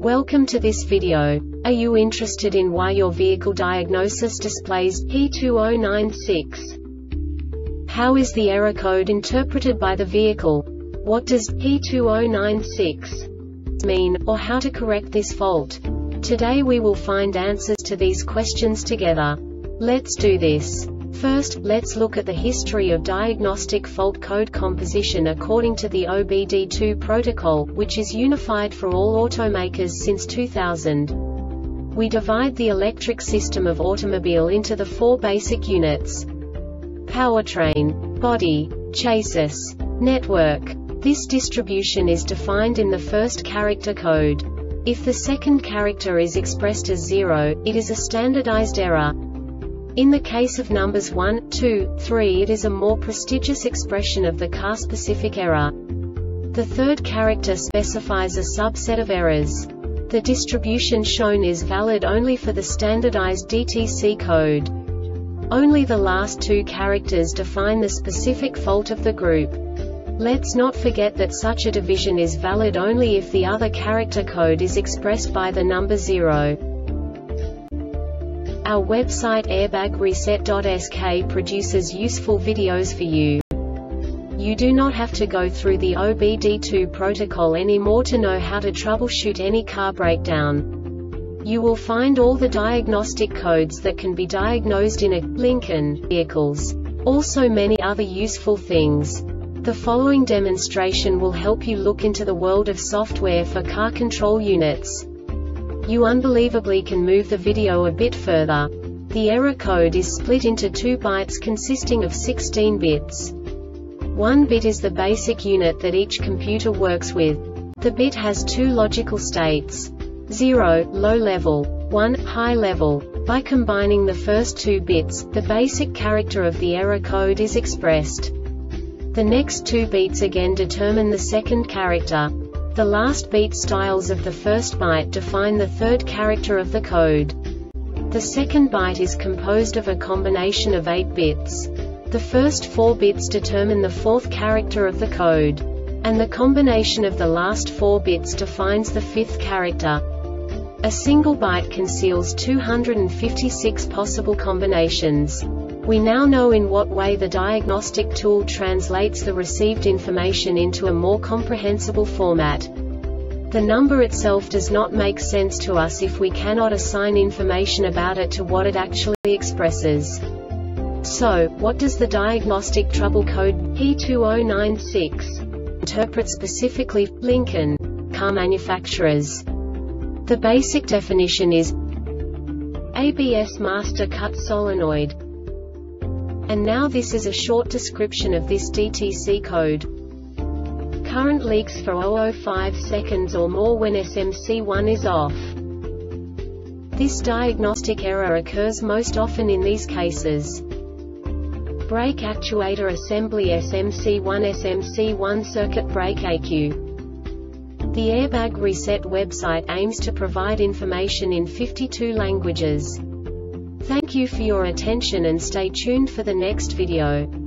Welcome to this video. Are you interested in why your vehicle diagnosis displays P2096? How is the error code interpreted by the vehicle? What does P2096 mean, or how to correct this fault? Today we will find answers to these questions together. Let's do this. First, let's look at the history of diagnostic fault code composition according to the OBD2 protocol, which is unified for all automakers since 2000. We divide the electric system of automobile into the four basic units: powertrain, body, chassis, network. This distribution is defined in the first character code. If the second character is expressed as 0, it is a standardized error. In the case of numbers 1, 2, 3, it is a more prestigious expression of the car-specific error. The third character specifies a subset of errors. The distribution shown is valid only for the standardized DTC code. Only the last two characters define the specific fault of the group. Let's not forget that such a division is valid only if the other character code is expressed by the number 0. Our website airbagreset.sk produces useful videos for you. You do not have to go through the OBD2 protocol anymore to know how to troubleshoot any car breakdown. You will find all the diagnostic codes that can be diagnosed in a Lincoln vehicles. Also many other useful things. The following demonstration will help you look into the world of software for car control units. You unbelievably can move the video a bit further. The error code is split into 2 bytes consisting of 16 bits. 1 bit is the basic unit that each computer works with. The bit has 2 logical states: 0, low level, 1, high level. By combining the first 2 bits, the basic character of the error code is expressed. The next 2 beats again determine the second character. The last beat styles of the first byte define the third character of the code. The second byte is composed of a combination of 8 bits. The first 4 bits determine the fourth character of the code. And the combination of the last 4 bits defines the fifth character. A single byte conceals 256 possible combinations. We now know in what way the diagnostic tool translates the received information into a more comprehensible format. The number itself does not make sense to us if we cannot assign information about it to what it actually expresses. So, what does the diagnostic trouble code P2096 interpret specifically for Lincoln car manufacturers? The basic definition is ABS master cut solenoid. And now this is a short description of this DTC code. Current leaks for 0.005 seconds or more when SMC1 is off. This diagnostic error occurs most often in these cases: brake actuator assembly SMC1 circuit brake ECU. The Airbag Reset website aims to provide information in 52 languages. Thank you for your attention and stay tuned for the next video.